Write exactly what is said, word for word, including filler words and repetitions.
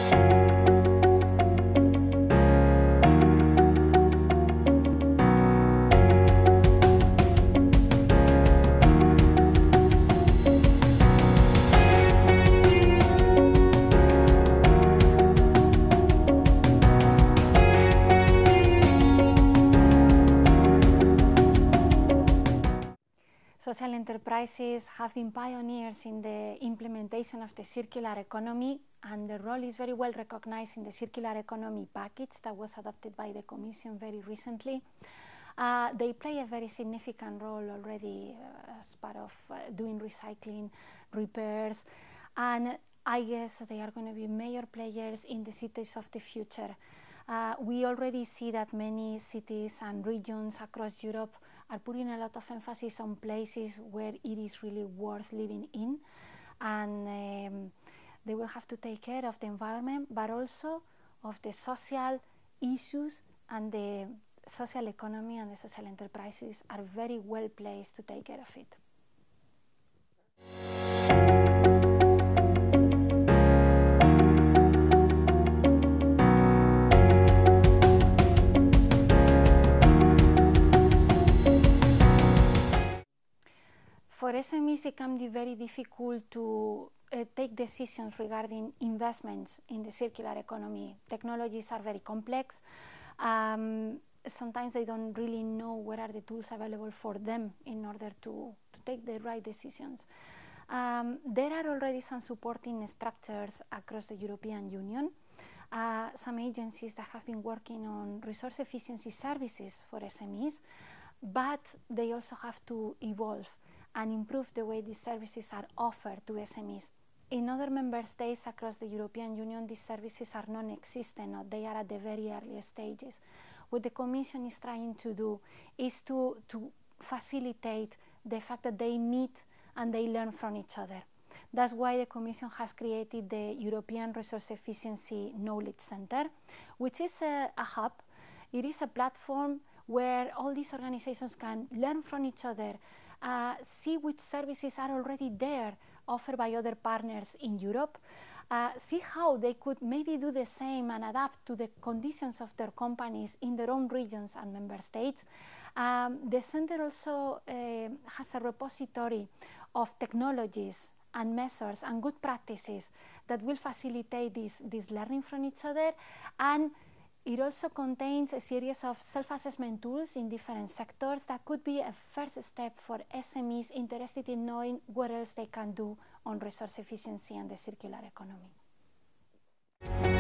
Social enterprises have been pioneers in the implementation of the circular economy, and their role is very well recognized in the circular economy package that was adopted by the Commission very recently. Uh, they play a very significant role already uh, as part of uh, doing recycling, repairs, and I guess they are going to be major players in the cities of the future. Uh, we already see that many cities and regions across Europe are putting a lot of emphasis on places where it is really worth living in, and um, they will have to take care of the environment, but also of the social issues, and the social economy and the social enterprises are very well placed to take care of it. For S M Es, it can be very difficult to uh, take decisions regarding investments in the circular economy. Technologies are very complex. Um, sometimes they don't really know what are the tools available for them in order to, to take the right decisions. Um, there are already some supporting structures across the European Union. Uh, some agencies that have been working on resource efficiency services for S M Es, but they also have to evolve and improve the way these services are offered to S M Es. In other member states across the European Union, these services are non-existent, or they are at the very early stages. What the Commission is trying to do is to, to facilitate the fact that they meet and they learn from each other. That's why the Commission has created the European Resource Efficiency Knowledge Center, which is a, a hub. It is a platform where all these organizations can learn from each other, Uh, see which services are already there offered by other partners in Europe, uh, see how they could maybe do the same and adapt to the conditions of their companies in their own regions and member states. Um, the center also uh, has a repository of technologies and measures and good practices that will facilitate this, this learning from each other, and it also contains a series of self-assessment tools in different sectors that could be a first step for S M Es interested in knowing what else they can do on resource efficiency and the circular economy.